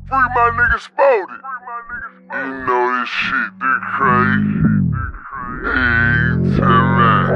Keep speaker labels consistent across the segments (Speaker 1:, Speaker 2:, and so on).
Speaker 1: Free my nigga Spody. You know this shit been crazy. Hey, tell that.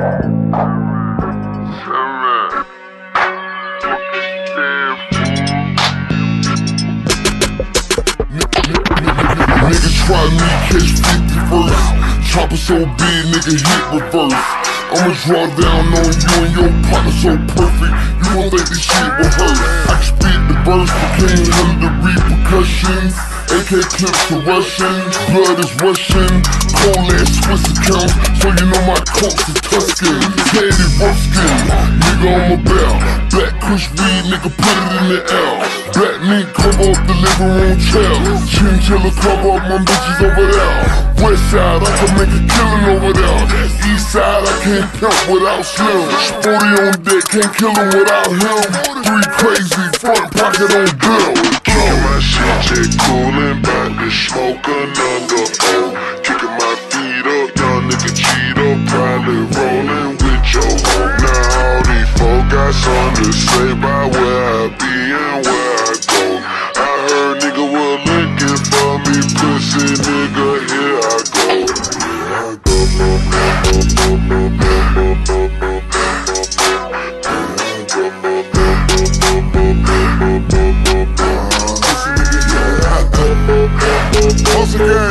Speaker 2: Nigga try me, catch 50 first. Chopper so big, nigga hit reverse. I'ma draw down on you and your partner so perfect. You gon' think this shit will hurt. I can spit the verse, but can't handle the repercussions. AK clips to Russian, blood is rushing. Cold ass Swiss accounts, so you know my coats are Tuscan. Candy rough skin, nigga on my bell. Black kush weed, nigga put it in the L. Black mink cover up the living room chair. Chinchilla cover up my bitches over there. West side, I can make a killing over there. East side, I can't pimp without Slim. Spody on deck, can't kill him without him. Three crazy, front pocket on bill.
Speaker 1: Kicking my shit, just coolin', bout to smoke another O. Kicking my feet up, young nigga cheat up, probably rollin' with your hoe. Now all these folk got something to say about where I be and where I go. I heard nigga was looking for me, pussy nigga, here I go.
Speaker 2: Once again,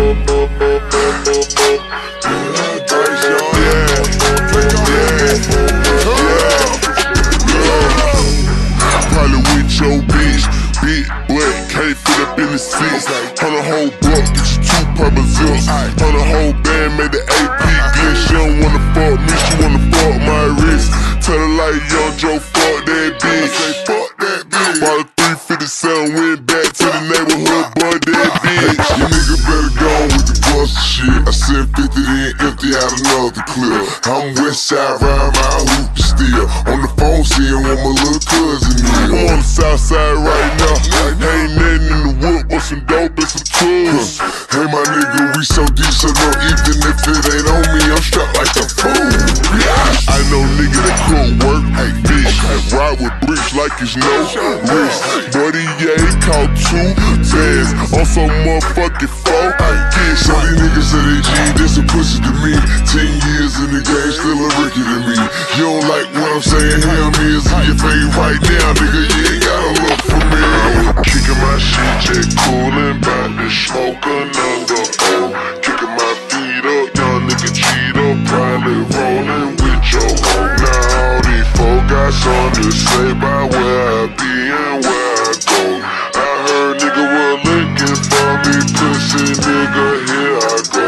Speaker 2: probably with your bitch, big wet, can't fit up in the seats. On a whole block, get you 2 purple zips. On a whole band, made the AP glitch. She don't wanna fuck me, she wanna fuck my wrist. Tell her like Young Joe, fuck that bitch. Fuck that bitch. Bought a 357, went back to the neighborhood, bought that bitch. You nigga better go on with the bust shit. I sent 50 then empty out another clip. I'm west side, riding my hoop still. On the phone, seeing what my little cousin is. I'm on the south side right now. Ain't nothing in the wood but some dope and some tools. Hey my nigga, we so deep, so no, even if it ain't on me, I'm strapped like a fool. I know nigga that could work, hey bitch, ride with bricks like it's no risk. Buddy, yeah, he caught 2 Zans on some motherfucking 4. Yeah, so these niggas say they G, this a pussy to me. 10 years in the game, still a rookie to me. You don't like what I'm saying, hear me, it's in your face right now, nigga, you ain't gotta look for me.
Speaker 1: Kicking my shit, just coolin', bout to smoke another O. Kicking my feet up, young nigga cheat up, probably rollin' with your hoe. Now all these folk got something to say about where I be and where I go. I heard nigga was looking for me, pussy nigga, here I go.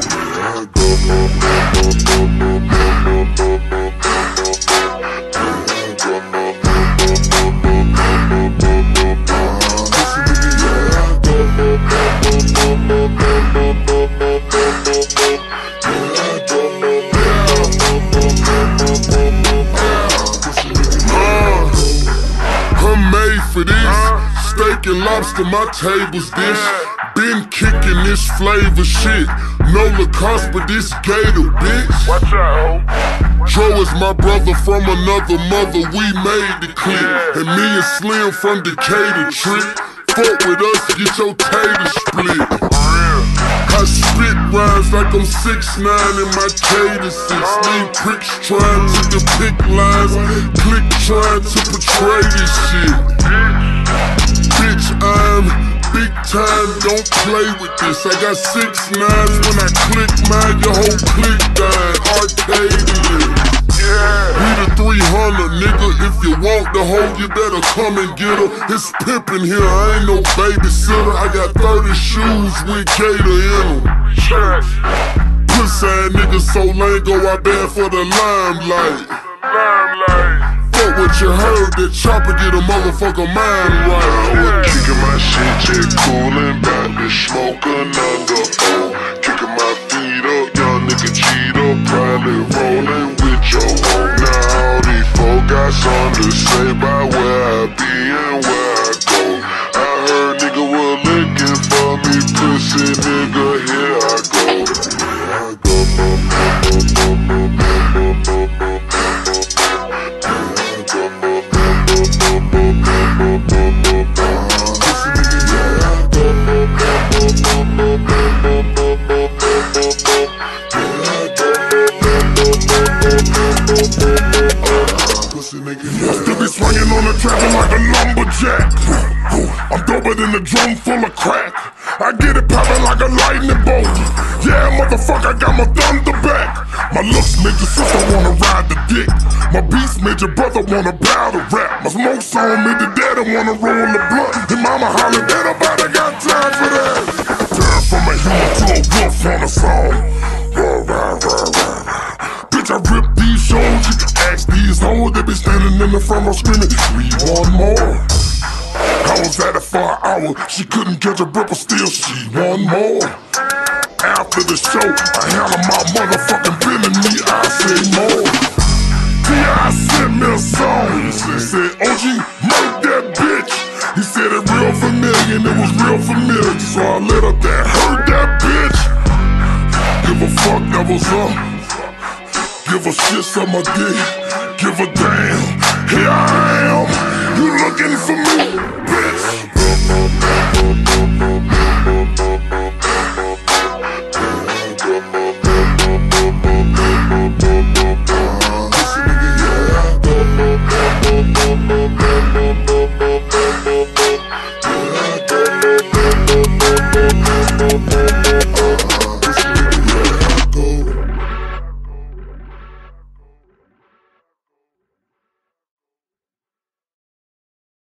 Speaker 2: For this, steak and lobster, my table's dish. Been kicking this flavor shit. No Lacoste, but this Gator, bitch.
Speaker 1: Watch out, ho.
Speaker 2: Joe is my brother from another mother. We made the clip, and me and Slim from Decatur trick. Fuck with us, get your tater split. I spit rhymes like I'm 6'9" in my Cater 6. Lean pricks trying to depict lines, click trying to portray this shit. Bitch, I'm big time, don't play with this. I got 6 9s when I click mine, your whole click dying, Arcadian. We the 300, nigga, if you want the hoe, you better come and get her. It's pimpin' here, I ain't no babysitter. I got 30 shoes with Gator in them. Pussy ass nigga so lame, go out there for the limelight. Fuck what you heard, that chopper get a motherfucker mind right.
Speaker 1: Kicking my shit, just coolin', bout to smoke another O. Kicking my feet up, young nigga cheat up, probably rollin' with your hoe. Now all these folk got something to say about where I be and where I go. I heard nigga was looking for me, pussy nigga, here I go.
Speaker 2: hammer than a drum full of crack. I get it poppin' like a lightning bolt. Yeah, motherfucker, I got my thunder back. My looks made your sister wanna ride the dick. My beats made your brother wanna bow to rap. My smoke song made the daddy wanna roll the blunt. And mama hollered, ain't nobody got time for that. Turn from a human to a wolf on a song. Bitch, I rip these shows. You can ask these hoes. They be standing in the front row screaming, we want more. I was at it for an hour. She couldn't catch a breath, but still she want more. After the show, I handle my motherfucking business. Me, I say more. T.I. sent me a song. He said, OG, murk that bitch. He said it real familiar, and it was real familiar. So I lit up that, heard that bitch. Give a fuck, that was up. Give a shit, suck my dick. Give a damn. Here I am. You looking for me, bitch?